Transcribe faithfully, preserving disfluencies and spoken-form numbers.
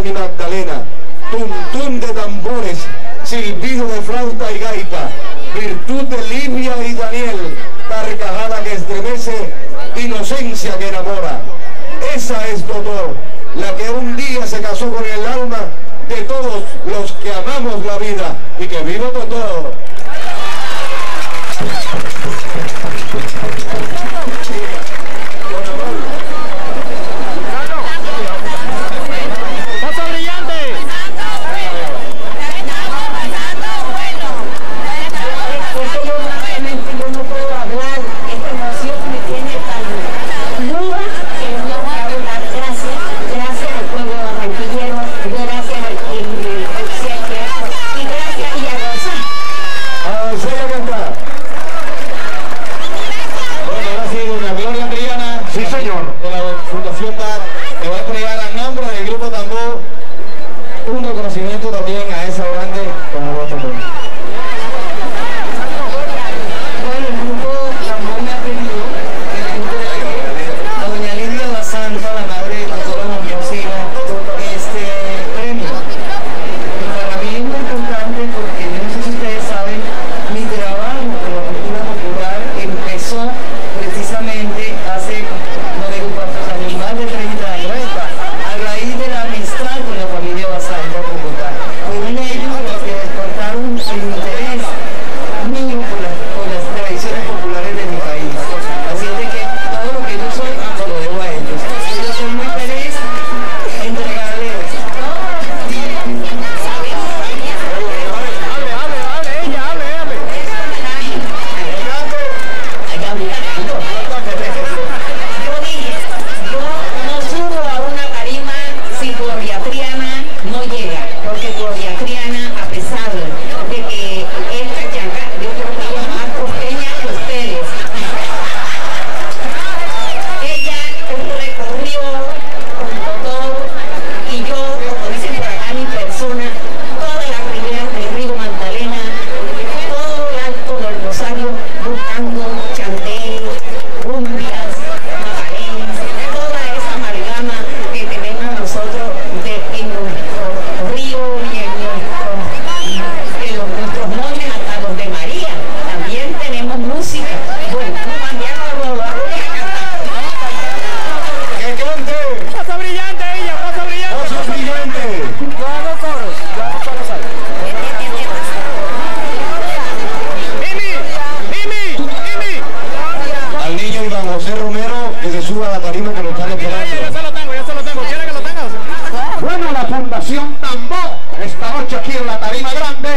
mi Magdalena, tuntún de tambores, silbido de flauta y gaita, virtud de Livia y Daniel, carcajada que estremece, inocencia que enamora. Esa es Totó, la que un día se casó con el alma de todos los que amamos la vida. Y que viva Totó. También a esa grande como voto. Bueno, el grupo Tambor me ha pedido a doña Lidia Bazán, la madre de todos los músicos, este premio. Para mí es muy importante porque yo no sé si ustedes saben, mi trabajo con la cultura popular empezó precisamente hace, no digo cuántos años, más de treinta años, a raíz de la amistad con la familia Bazán de Bogotá. Fueron ellos los que despertaron el interés mío por, la, por las tradiciones populares de mi país. Así es de que todo lo que yo soy, se lo debo a ellos. Yo soy muy feliz de entregarles esto. Hable, hable, hable, ella, hable, hable. Yo dije, yo no subo a una tarima si Gloria Triana no llega, porque Gloria Triana, a pesar de que esta chaca, yo creo que ella es más costeña que ustedes. Ella recorrió con todo, y yo, como dicen por acá mi persona, todas las riberas del río Magdalena, todo el alto del Rosario, buscando chantel, cumbias, macarés, toda esa amalgama que tenemos nosotros de, en nuestro río y en, nuestro, en los, nuestros montes hasta los de María. También tenemos música. Bueno, no cambiamos a lo largo de cantar. ¡Que cante! ¡Pasa brillante ella! ¡Pasa brillante! ¡Pasa brillante! Yo hago coros, yo hago coros ahí. ¡Mimi! ¡Mimi! ¡Mimi! Al niño Iván José Romero que se suba a la tarima que lo están Ya esperando. se lo tengo, ya se lo tengo. ¿Quiere que lo tenga? Bueno, la Fundación Tambor esta noche aquí en la tarima grande